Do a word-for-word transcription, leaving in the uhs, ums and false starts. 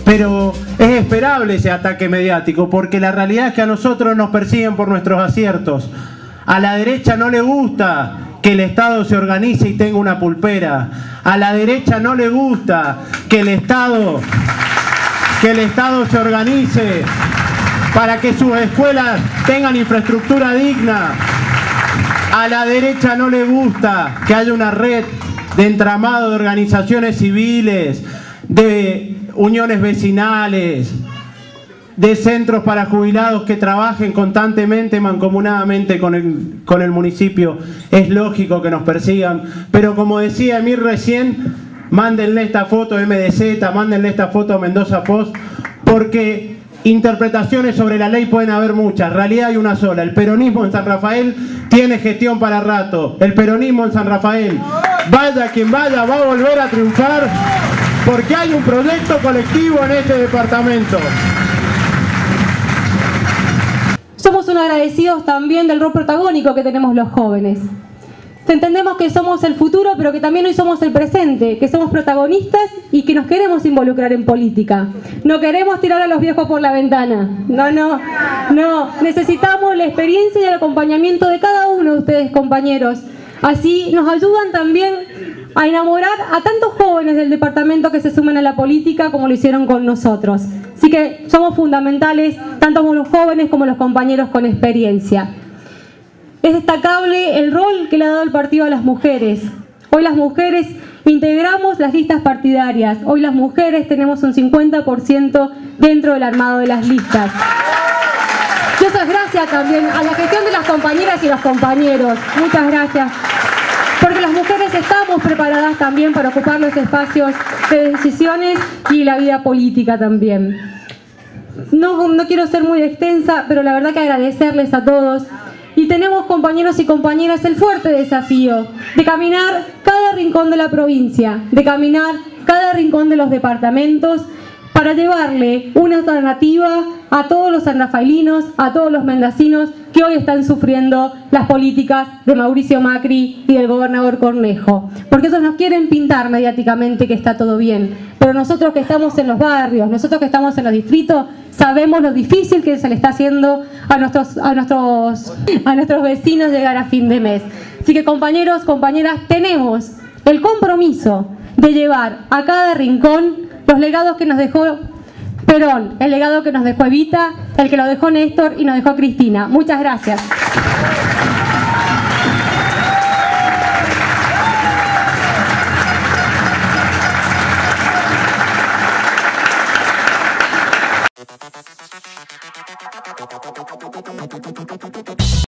pero es esperable ese ataque mediático, porque la realidad es que a nosotros nos persiguen por nuestros aciertos. A la derecha no le gusta que el Estado se organice y tenga una pulpera. A la derecha no le gusta que el Estado, que el Estado se organice para que sus escuelas tengan infraestructura digna. A la derecha no le gusta que haya una red de entramado de organizaciones civiles, de uniones vecinales, de centros para jubilados que trabajen constantemente, mancomunadamente con el, con el municipio. Es lógico que nos persigan, pero como decía Emir recién, mándenle esta foto a M D Z, mándenle esta foto a Mendoza Post, porque interpretaciones sobre la ley pueden haber muchas, realidad hay una sola. El peronismo en San Rafael tiene gestión para rato. El peronismo en San Rafael, vaya quien vaya, va a volver a triunfar, porque hay un proyecto colectivo en este departamento. Somos unos agradecidos también del rol protagónico que tenemos los jóvenes. Entendemos que somos el futuro, pero que también hoy somos el presente, que somos protagonistas y que nos queremos involucrar en política. No queremos tirar a los viejos por la ventana. No, no, no. Necesitamos la experiencia y el acompañamiento de cada uno de ustedes, compañeros. Así nos ayudan también a enamorar a tantos jóvenes del departamento que se sumen a la política como lo hicieron con nosotros. Así que somos fundamentales, tanto los jóvenes como los compañeros con experiencia. Es destacable el rol que le ha dado el partido a las mujeres. Hoy las mujeres integramos las listas partidarias. Hoy las mujeres tenemos un cincuenta por ciento dentro del armado de las listas. Y eso es gracias también a la gestión de las compañeras y los compañeros. Muchas gracias. Porque las mujeres estamos preparadas también para ocupar los espacios de decisiones y la vida política también. No, no quiero ser muy extensa, pero la verdad que agradecerles a todos. Y tenemos, compañeros y compañeras, el fuerte desafío de caminar cada rincón de la provincia, de caminar cada rincón de los departamentos para llevarle una alternativa a todos los sanrafaelinos, a todos los mendocinos que hoy están sufriendo las políticas de Mauricio Macri y del gobernador Cornejo. Porque ellos nos quieren pintar mediáticamente que está todo bien, pero nosotros que estamos en los barrios, nosotros que estamos en los distritos, sabemos lo difícil que se le está haciendo a nuestros, a nuestros, a nuestros vecinos llegar a fin de mes. Así que, compañeros, compañeras, tenemos el compromiso de llevar a cada rincón los legados que nos dejó Perón, el legado que nos dejó Evita, el que lo dejó Néstor y nos dejó Cristina. Muchas gracias.